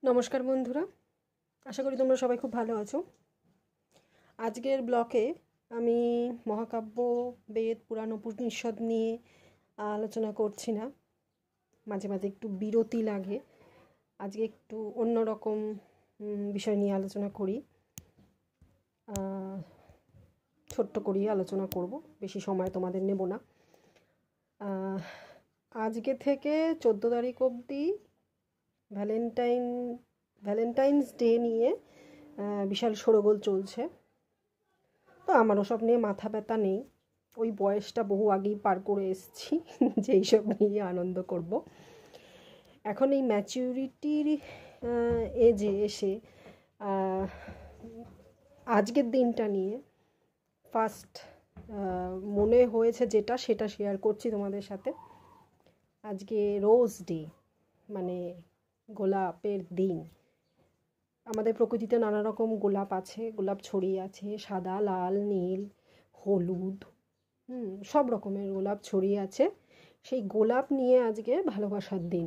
নমস্কার বন্ধুরা, আশা করি তোমরা সবাই খুব ভালো আছো। আজকের ব্লকে আমি মহাকাব্য, বেদ, পুরাণ, উপনিষদ নিয়ে আলোচনা করছি না। মাঝে মাঝে একটু বিরতি লাগে। আজকে একটু অন্যরকম বিষয় নিয়ে আলোচনা করি। ছোট্ট করিয়ে আলোচনা করব, বেশি সময় তোমাদের নেব না। আজকে থেকে 14 তারিখ অবধি ভ্যালেন্টাইন্স ডে নিয়ে বিশাল শোরগোল চলছে। তো আমার ওসব নিয়ে মাথা ব্যথা নেই, ওই বয়সটা বহু আগেই পার করে এসেছি যে এইসব নিয়ে আনন্দ করব। এখন এই ম্যাচিউরিটির এজে এসে আজকের দিনটা নিয়ে ফার্স্ট মনে হয়েছে সেটা শেয়ার করছি তোমাদের সাথে। আজকে রোজ ডে, মানে গোলাপের দিন। আমাদের প্রকৃতিতে নানা রকম গোলাপ আছে, গোলাপ ছড়িয়ে আছে, সাদা, লাল, নীল, হলুদ, সব রকমের গোলাপ ছড়িয়ে আছে। সেই গোলাপ নিয়ে আজকে ভালোবাসার দিন।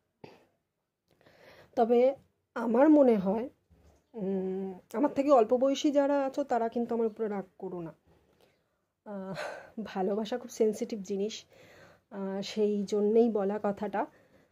তবে আমার মনে হয়, আমার থেকে অল্প বয়সী যারা আছো তারা কিন্তু আমার উপরে রাগ করো না। ভালোবাসা খুব সেন্সিটিভ জিনিস, সেই জন্যেই বলা কথাটা।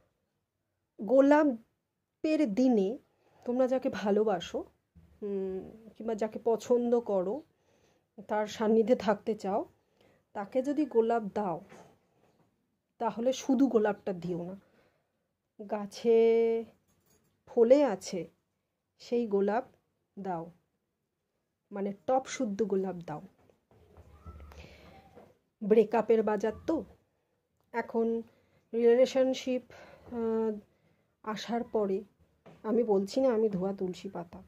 গোলাপের দিনে তোমরা যাকে ভালোবাসো কিংবা যাকে পছন্দ করো, তার সান্নিধ্যে থাকতে চাও, তাকে যদি গোলাপ দাও তাহলে শুধু গোলাপটা দিও না, গাছে ফলে আছে সেই গোলাপ দাও, মানে টপ শুদ্ধ গোলাপ দাও। ব্রেকআপের বাজার তো এখন, রিলেশনশিপ আসার পরে আমি বলছি না আমি ধোয়া তুলসী পাতা।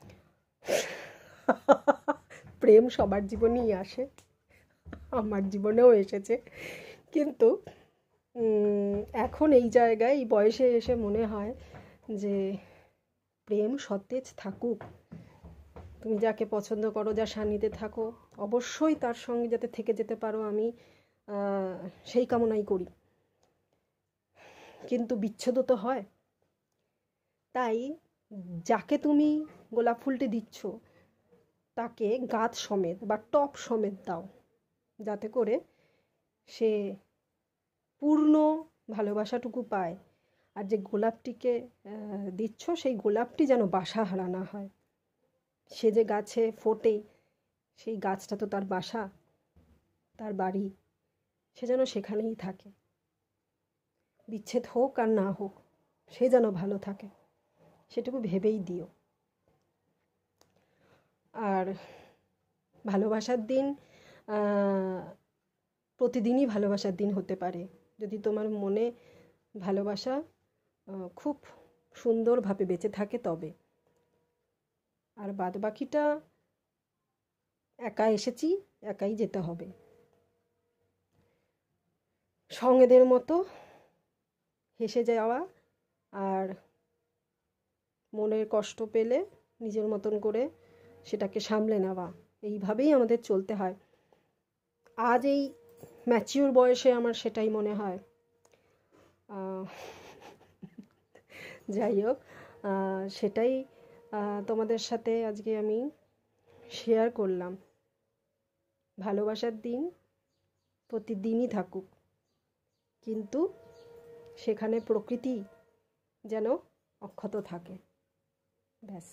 প্রেম সবার জীবনেই আসে, আমার জীবনেও এসেছে, কিন্তু এখন এই জায়গায় এই বয়সে এসে মনে হয় যে প্রেম সতেজ থাকুক। তুমি যাকে পছন্দ করো, যার সান্নিধ্যে থাকো, অবশ্যই তার সঙ্গে যাতে থেকে যেতে পারো, আমি সেই কামনাই করি। কিন্তু বিচ্ছেদ তো হয়। তাই যাকে তুমি গোলাপ ফুলটি দিচ্ছ তাকে গাছ সমেত বা টপ সমেত দাও, যাতে করে সে পূর্ণ ভালোবাসাটুকু পায়। আর যে গোলাপটিকে দিচ্ছ সেই গোলাপটি যেন বাসা হারা না হয়। সে যে গাছে ফোটে, সেই গাছটা তো তার বাসা, তার বাড়ি, সে যেন সেখানেই থাকে। বিচ্ছেদ হোক আর না হোক, সে যেন ভালো থাকে, সেটুকু ভেবেই দিও। আর ভালোবাসার দিন প্রতিদিনই ভালোবাসার দিন হতে পারে, যদি তোমার মনে ভালোবাসা খুব সুন্দরভাবে বেঁচে থাকে তবে। আর বাদ বাকিটা একা এসেছি, একাই যেতে হবে। সঙ্গেদের মতো হেসে যাওয়া, আর মনের কষ্ট পেলে নিজের মতন করে সেটাকে সামলে নেওয়া, এইভাবেই আমাদের চলতে হয়। আজ এই ম্যাচিওর বয়সে আমার সেটাই মনে হয়। যাই হোক, সেটাই তোমাদের সাথে আজকে আমি শেয়ার করলাম। ভালোবাসার দিন প্রতিদিনই থাকুক, কিন্তু সেখানে প্রকৃতি যেন অক্ষত থাকে। ব্যাস,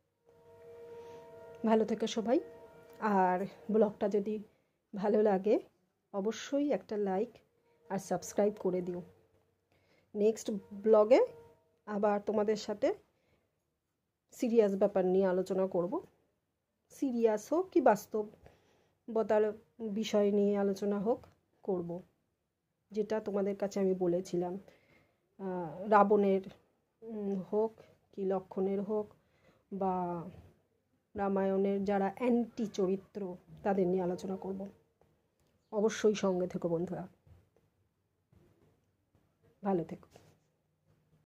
ভালো থেকো সবাই। আর ব্লগটা যদি ভালো লাগে অবশ্যই একটা লাইক আর সাবস্ক্রাইব করে দিও। নেক্সট ব্লগে আবার তোমাদের সাথে সিরিয়াস ব্যাপার নিয়ে আলোচনা করব। সিরিয়াস হোক কি বাস্তবতার বিষয় নিয়ে আলোচনা করব, যেটা তোমাদের কাছে আমি বলেছিলাম। রাবণের হোক কি লক্ষণের হোক, বা রামায়ণের যারা অ্যান্টি চরিত্র, তাদের নিয়ে আলোচনা করব। অবশ্যই সঙ্গে থেকো বন্ধুরা, ভালো থেকো।